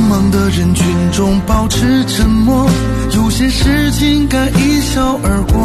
茫的人群中保持沉默，有些事情该一笑而过。